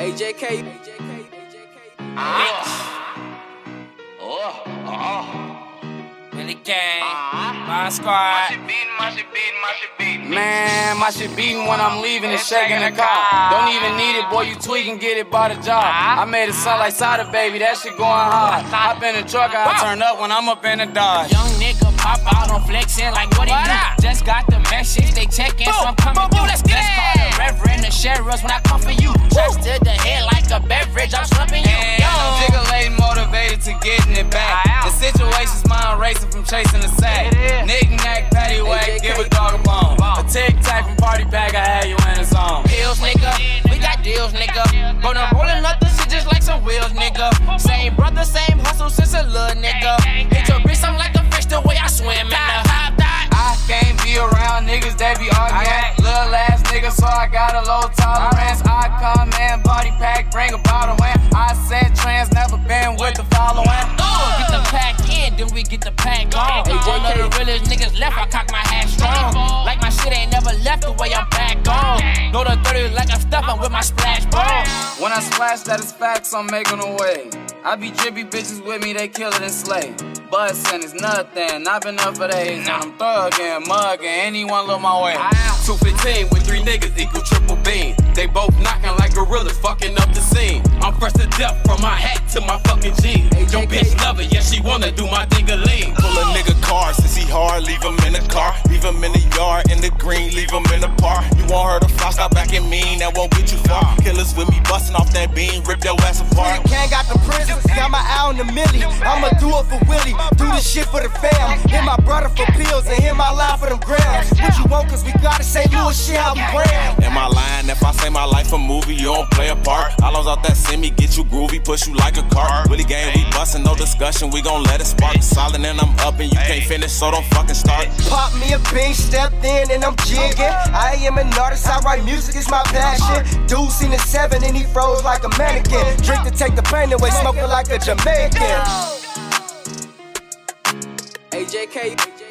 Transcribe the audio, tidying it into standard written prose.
AJK. Billy Gang, my squad. Man, my shit beating when I'm leaving and shaking the car. Don't even need it, boy, you tweaking, get it by the job. I made it sound like Sada, baby, that shit going hard. Hop in the truck, I turn up when I'm up in the Dodge. Young nigga pop out on flexing like what he do. Just got the message, they checking, so I'm coming through. Let's get it. The reverend, the sheriffs when I come for you. Traps to the head like a beverage, I'm slumping you. Jiggle late, motivated to getting it back. The situation's mind racing from chasing the sack. Knick-knack, paddywhack, give a dog a bone. A tic-tac from party pack, I had you in the zone. Deals, nigga, we got deals, nigga. Gonna rollin' up the shit just like some wheels, nigga. Same brother, same hustle since a little nigga. Hit your bitch, I'm like a fish the way I swim in the I can't be around niggas that be arguing. Little ass nigga, so I got a low tolerance. I come in, body pack, bring a bottle in. I said trans, never been with the following. Get the pack in, then we get the pack on. All of the realest niggas left, I cock my hat strong. Like my shit ain't never left the way I'm back on. Know the 30 like I'm stuffing with my splash ball. When I splash, that is facts, I'm making a way. I be drippy bitches with me, they kill it and slay. Bussin' is nothing, I've been up for days. And I'm thuggin', muggin', anyone look my way. 215 with 3 niggas equal triple beam. They both knockin' like gorillas, fucking up the scene. I'm fresh to death from my hat to my fucking jeans. Yo bitch love it, yeah she wanna do my ding-a-ling. Pull a nigga car, since he hard, leave him in the car. Leave him in the yard, in the green, leave him in the park. You want her to fly, stop acting mean, that won't get you far. Killers with me, bustin' off that beam, rip your ass apart. Gang got the prisons, got my eye on the milli. I'ma do it for Willie, do this shit for the fam. Hit my brother for pills and hit my line for them grams. What you want, cause we gotta say you a shit how we brand. Am I lying if I say my life a movie, you don't play a part? All out that semi, get you groovy, push you like a car. Willie gang, we bustin', no discussion, we gon' let it spark. Solid and I'm up and you can't finish, so don't fucking start. Pop me a bean, stepped in and I'm jigging. I am an artist, I write music, it's my passion. Dude seen a 7 and he froze like a mannequin. Drink to take the pain away, smoking like a Jamaican. AJK.